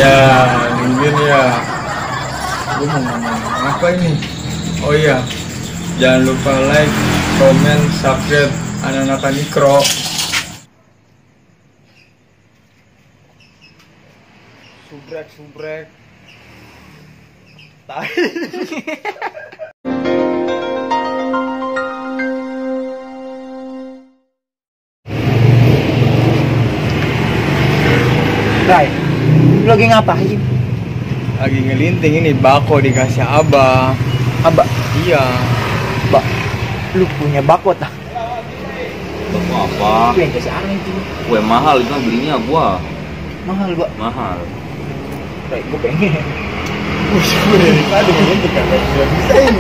Ya, mungkin ya. Gue mau ngomong apa ini? Oh iya, jangan lupa like, comment, subscribe anak-anak mikro. Subrek. Tai. Rai, lu lagi ngapain? Lagi ngelinting ini bako dikasih abah. Abah? Iya. Bak, lu punya bako tak? Bako apa? Itu yang kasih aneh itu. Kue mahal itu belinya gua. Mahal, Bak. Mahal. Rai, gua pengen. Gue dari tadi ngelinting kan gak bisa ini.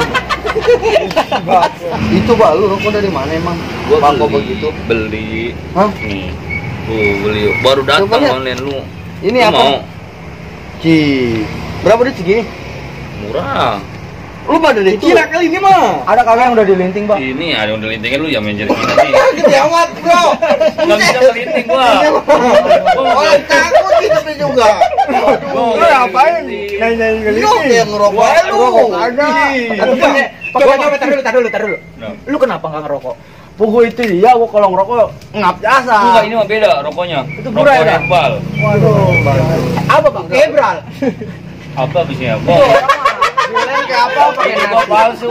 Itu Pak, lu rokok dari mana emang? Gua Bako beli, begitu. beli. Hah? Nih. Tuh beli baru datang Coba lihat. online lu. Ini Lu apa? Mau? Berapa duit segini? Murah. Lu pada dari Cina kali ini mah. Ada kagak yang udah dilinting, Bak? Ini ada yang lintingin lu yang menjadi Cina nih. Gede amat, Bro. Enggak bisa ngelinting gua. Orang takut gitu juga. Lu ngapain? Nanya Lu yang ngerokok lu. Coba, tar dulu. Lu kenapa nggak ngerokok? Pugu itu dia, gua kalau ngerokok ngap jasa. Enggak, ini mah beda rokoknya. Itu murah Rokok ya? herbal. Waduh. Apa, Bang? Kebral. Apa bisnya? Jualan kayak apa pakai Ini gua nasi? palsu.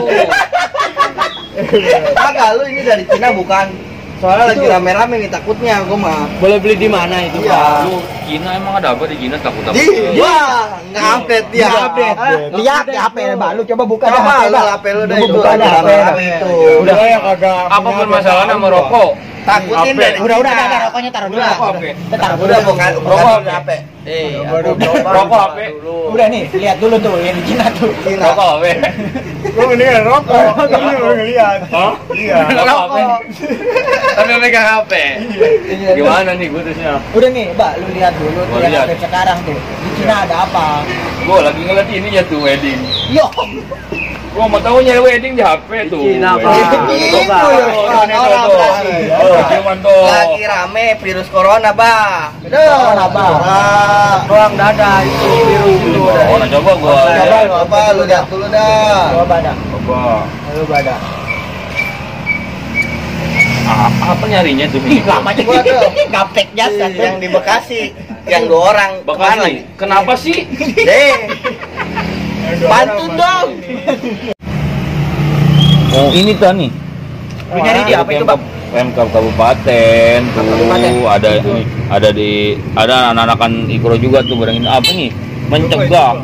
Kagak, lu ini dari Cina bukan? Soalnya lagi rame-rame nih takutnya gua mah. Boleh beli di mana itu, Iya. Pak? Lu Cina emang ada apa di Cina takut-takut? Wah, nge-update dia. Lihat di HP, Bak. Lu coba buka dah Coba HP, lu Bak. HP lu dah Coba itu buka dah HP. rame-rame itu. Udah ya kagak. Apa permasalahan sama rokok? Takutin HP. dari Udah, Cina. ada rokoknya taruh dulu. Udah. HP. Taruh dulu. Udah bukan Rokok bukan HP. HP. Rokok HP. Udah nih, lihat dulu tuh yang di Cina tuh. Cina. Rokok HP. Lu mendingan rokok. Ini lu ngeliat. Hah? Iya. Rokok HP. Tapi megang HP. Iya. Gimana nih putusnya? Udah nih, Mbak, lu lihat dulu tuh Gua yang lihat. update sekarang tuh. Di Cina ada apa? Gua lagi ngeliat ini ya tuh wedding. Yo, Gua mau tahu nyari wedding di HP tuh. Cina, Pak. Wedding. Itu Tuh, orang tuh, tuh, tuh. berarti. Oh, cuman tuh. Lagi rame virus corona, Bah. Corona, Bah. Doang dada itu virus itu. Oh, nah coba gua. Apa lu lihat dulu dah. Coba dah. Coba. Coba dah. Apa nyarinya tuh? Lamanya Gua tuh. gaptek jasa tuh. Yang di Bekasi, yang 2 orang. Kemana lagi? Bekasi. Kenapa sih? Deh. Bantu dong. Oh, ini tuh nih. Lu nyari di apa itu, Bang? Pemkab Kabupaten tuh Kabupaten. ada anak-anakan Ikro juga tuh barangin apa nih? Mencegah.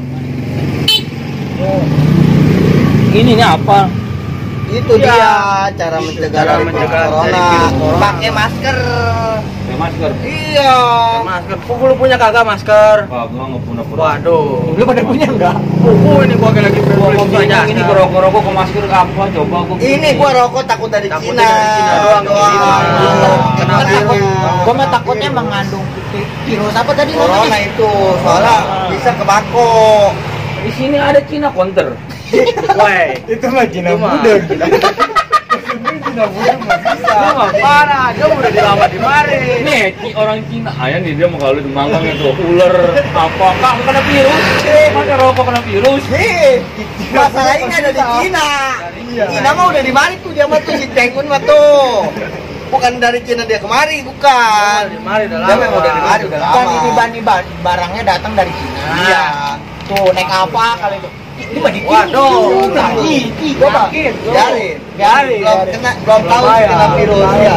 Ini nih apa? Itu dia cara mencegah dari corona. Pakai masker. Pakai masker. Iya. Masker. Lu punya kagak masker? Wah, gua nggak punya. Waduh. Lu pada punya enggak? Ini gua lagi Gua mau bingung ini rokok ke masker apa? Coba gua. Ini gua rokok takut dari Takut Cina. dari Cina doang. Kenapa Takut. Cina? Gua mah takutnya mengandung virus apa tadi Corona namanya? itu soalnya bisa ke bako. Di sini ada Cina counter. Woi. Itu mah Cina Itu mah. muda. Cina muda mah bisa. Dia mah parah, dia udah dilamar di mari. Nih, orang Cina ayah nih dia mau kalau di manggang itu ular apa kak kena virus? Masa rokok kena virus? Nih, masalahnya ada di Cina. Iya. Cina mah udah di mari tuh dia mah tuh si Cengkun mah tuh. Bukan dari Cina dia kemari, bukan. Di mari udah Dia memang udah di mari udah lama. Kan ini barangnya datang dari Cina. Iya. Tuh naik apa kali itu? Ini mah di Waduh. coba. Biarin. Biarin. Belum tahu kena virus ya.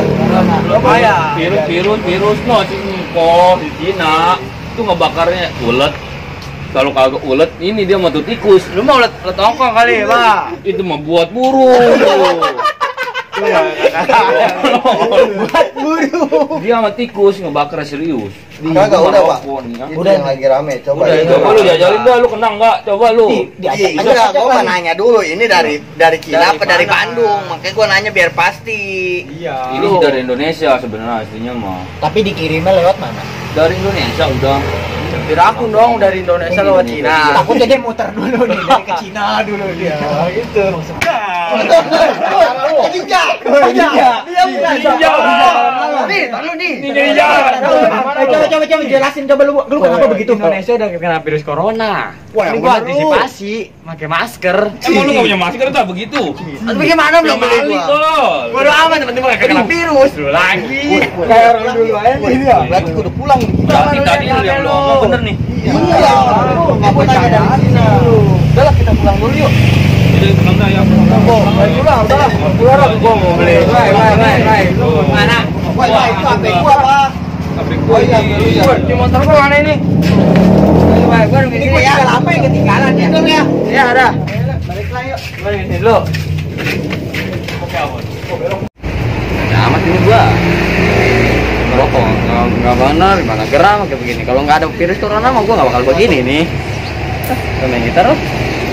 Virus no sini kok di Cina itu ngebakarnya ulet. Kalau kagak ulet ini dia mau tuh tikus. Lu mau ulet ongkong kali, Pak. Itu membuat burung. Buat buru. Dia sama tikus ngebakar serius. Kagak udah, Pak. Ini. Itu yang lagi rame. Coba Udah, ini. coba lu jajalin dah, lu kena nggak? Coba lu. Diajak Iya, aja gua kali. nanya dulu ini dari Cina Dari apa dari mana? Bandung. Makanya gua nanya biar pasti. Iya. Ini sih dari Indonesia sebenarnya aslinya mah. Tapi dikirimnya lewat mana? Dari Indonesia udah. Dirakun dong dari Indonesia lewat Cina. Iya. Takutnya dia muter dulu nih dari ke Cina dulu dia. Gitu. Ninja. Dia bukan Ninja. Nih, tahu nih. Ninja. Coba jelasin coba lu kenapa begitu? Indonesia udah kena virus corona. Wah, Ini yang gua bener lu. antisipasi, pakai masker. Emang lu nggak punya masker tuh begitu? Bagaimana belum beli Kali gua? kol. Bodo amat teman-teman gak kena virus. Dulu lagi. Kayak orang dulu aja ini ya. Berarti kudu pulang. Tadi lu yang ngomong bener nih. Iya. Ngapa tanya dari sini? Udah lah kita pulang dulu yuk. Jadi pulang dah ya. Pulang, udahlah. Keluar gua mau beli. Wai. Lu mana? Wah, itu HP gua, Pak. Tapi Oh iya, dulu ya. Di motor gua mana ini? Wai, gua Ini gua tinggal apa yang ketinggalan ya? Ya, ada. Balik lah yuk. Gua ini dulu. Oke, apa? Nah, amat ini gua. Ngerokok nggak benar, gimana geram kayak begini. Kalau nggak ada virus corona mah gua nggak bakal begini nih. Tuh main gitar loh.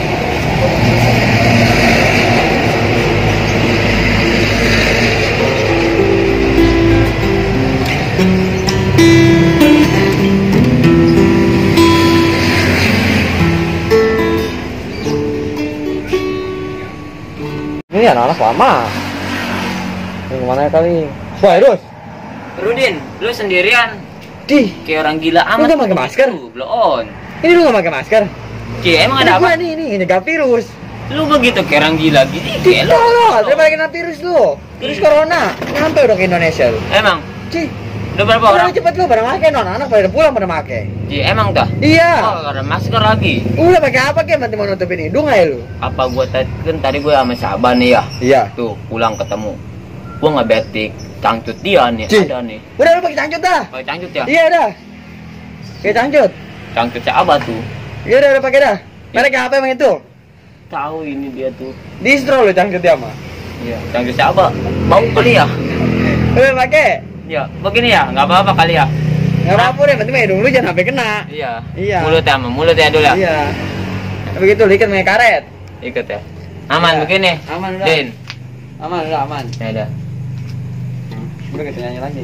Ini anak-anak lama. Yang kemana kali? Wah, terus. Rudin, lu sendirian. Di, Kayak orang gila amat. nggak pakai masker? Blow on. ini lu gak pakai masker? Cie, emang ada Gua apa? nih, nyegah virus. Lu begitu kayak orang gila gini. Kayak lu. Lo, daripada kena virus lu. Virus corona. Nyampe udah ke Indonesia lu. Emang? Cih, Udah berapa orang orang? cepet lu pada make, anak pada pulang pada make. Cie, emang dah? Iya. Oh, karena masker lagi. Udah pakai apa kayak mati mau nutupin hidung aja lu? Apa gua tadi gua sama sahabat nih ya. Iya. Tuh, pulang ketemu. Gua nggak betik, cangcut dia nih, Cih. ada nih. Udah lu pakai cangcut dah. Pakai cangcut ya? Iya dah. Kayak cangcut. Cangcut siapa tuh? Iya udah pakai dah. Merek apa emang itu? Tahu ini dia tuh. Distro lu cangcutnya mah. Iya, cangcut siapa? Bau kali ya? Udah pakai. Ya, begini ya, nggak apa-apa kali ya. Nggak apa-apa deh, penting mah hidung lu jangan sampai kena. Iya. Iya. Mulut ya dulu ya. Iya. Begitu lu ikat pakai karet. Ikut ya. Aman Iya. begini. Aman udah. Din. Aman udah aman. Ya udah. Udah kita nyanyi lagi.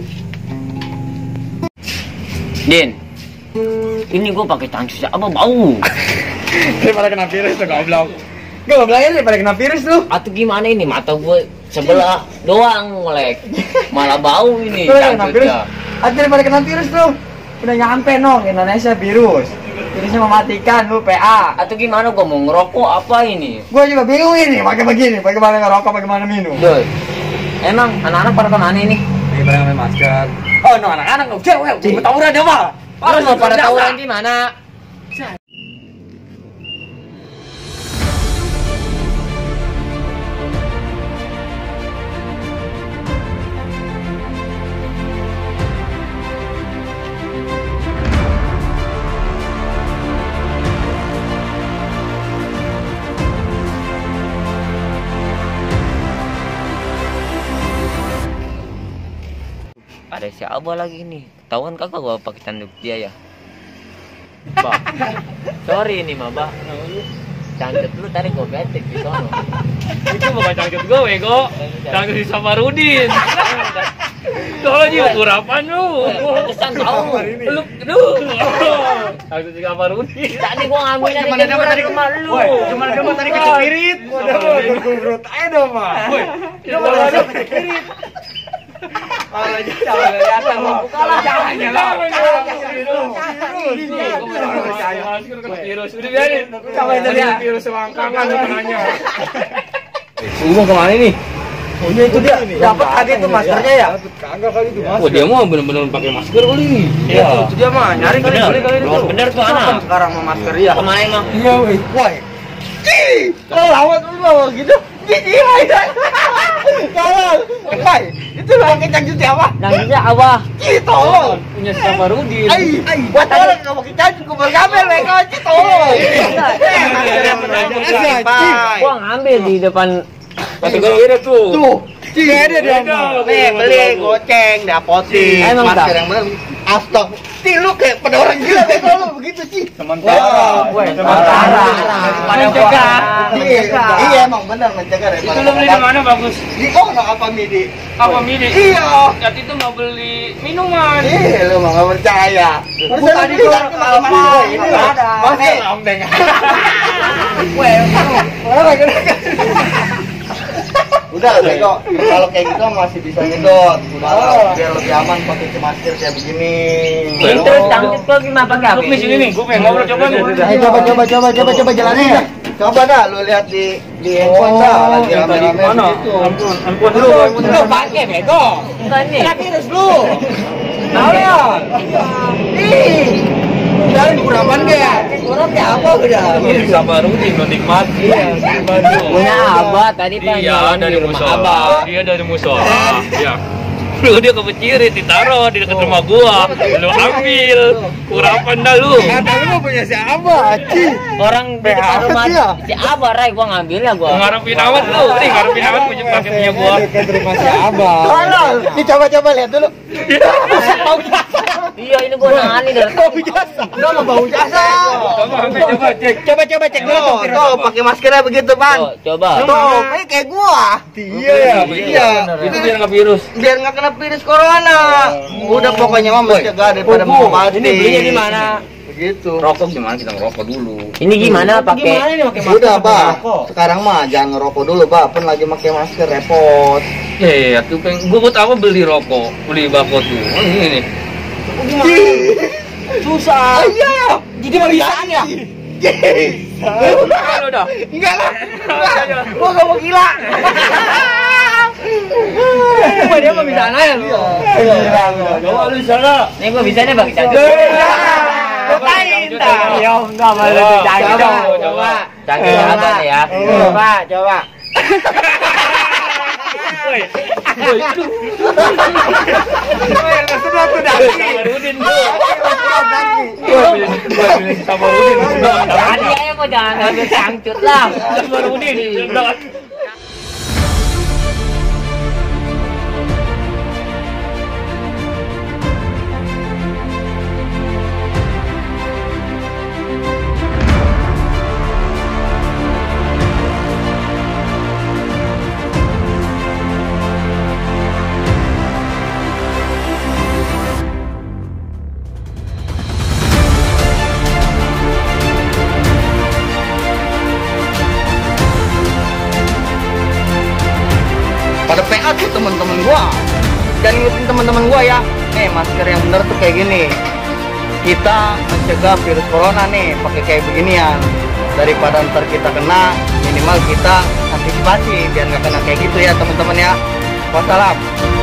Din. Ini gua pakai cangcut siapa bau? Daripada kena virus tuh goblok. Gua bilangin daripada kena virus lu. Atau gimana ini mata gua sebelah doang melek. Malah bau ini Lu kena virus. cangcutnya. Atau daripada kena virus lu. Udah nyampe nong Indonesia virus. Virusnya mematikan lu PA. Atau gimana gua mau ngerokok apa ini? Gua juga bingung ini pakai begini, bagaimana ngerokok, bagaimana minum. Doi. Emang anak-anak pada kemana ini? Lagi pada pakai masker. Oh, no anak-anak lu cewek, cuma tawuran dia mah. Terus mau pada tawuran di mana? Ada siapa lagi nih? Ketahuan kakak gua pakai tanduk dia ya. Bah. Sorry ini mah, Bah. Cangcut lu tadi gua betek di sono. Itu bukan cangcut gue, Wego. Cangcut si Samarudin. Soalnya urapan lu. Pantesan tahu. Lu. Cangcut si Samarudin. Tadi gua ngambil dari Cuman ada tadi rumah lu. Cuma dia mah tadi kecepirit. Udah berkurut aja dong, mah. Woi, Dia malah ada kecepirit. Kalau jangan kelihatan lu. Kalau jangan virus. Udah biarin. Coba itu dia. Virus selangkangan nanya. Lu kemana nih? Oh iya itu dia. Dapat tadi tuh maskernya ya? Kagak kali itu Wah, dia mau bener-bener pakai masker kali. Iya. Itu dia mah nyari kali Bener. beli kali itu. Bener tuh anak. Sekarang mau masker ya. Kemana emang? Iya, woi. Woi. Kalau lawat lu bawa gitu. Gigi aja. Kalau, woi, itu lah pakai cangcut apa? Cangcutnya apa? Gitu. Punya si Samarudin. Buat orang enggak pakai cangcut gua bergamel mereka gitu. Gua ngambil di depan. Kategori tuh. Tuh, ada dia mah. Nih beli goceng di apotik. Emang Masker tak? yang bener. Astag. Ti lu kayak pada orang gila deh kalau lu begitu sih. Sementara. Mencegah. Iya emang benar mencegah daripada. Itu lu beli di mana bagus? Di ono apa midi? Apa mini? Iya. Saat itu mau beli minuman. Ih, lu mah gak percaya. Bukan itu apa? Ini ada. Masker om deng. Udah, bego. Kalau kayak gitu masih bisa nyedot. Udah, biar lebih aman pakai masker kayak begini. Ini terus tangkis kok gimana pakai apa? Di sini nih, gue pengen ngobrol coba nih. Coba jalanin. Coba dah lu lihat di handphone dah lagi rame-rame Mana? begitu. Ampun dulu. Lu pakai bego. Bukan nih. Kena virus lu. Tahu ya? Ih. Dari kurapan kayak kurang kayak apa udah? Ini Sabarudin lo nikmati. Punya abah tadi Pak. Iya, jualan dari di rumah musola. abah. Dia dari musola. Iya. Lu dia kebecirit ditaruh di dekat rumah gua. Lu ambil. Kurapan dah lu. Kata lu punya siapa? Orang di depan rumah si abah Rai gua ngambil ya gua. Ngarepin amat lu. Nih ngarepin amat punya pakai punya gua. Dekat rumah si Abah. Ini coba lihat dulu. Bau jasa. Iya ini gua nangani dari. Bau jasa. Enggak mau bau jasa. Coba cek. Coba cek dulu tuh. Tuh, pakai maskernya begitu, Bang. Oh, coba. Tuh, kayak gua. Iya ya. Iya. Itu biar nggak virus. Biar nggak kena virus corona. Udah pokoknya mah mencegah daripada mau mati. Ini belinya di mana? Begitu. Rokok gimana kita ngerokok dulu. Ini gimana pakai? Udah, Pak. Sekarang mah jangan ngerokok dulu, Pak. Pun lagi pakai masker repot. Ya, tuh pengen gua buat apa beli rokok, beli bako tuh. Oh, ini nih. Susah. Iya. Jadi mau bisanya. Kalau udah. Enggak lah. Gua enggak mau gila. Cuma dia mau bisa ya lu. Coba lu sana. Nih gua bisa nih Bang. Ngapain dah? Ya enggak malu dijaga. Coba. Canggih abah nih ya. Coba. Sabarudin tuh. Sabarudin. Tadi aja kok jangan ambil cangcut lah. Sabarudin. Pada PA tuh teman-teman gua. Dan ngikutin teman-teman gua ya. Nih, masker yang bener tuh kayak gini. Kita mencegah virus corona nih pakai kayak beginian. Daripada ntar kita kena, minimal kita antisipasi biar nggak kena kayak gitu ya teman-teman ya. Wassalam.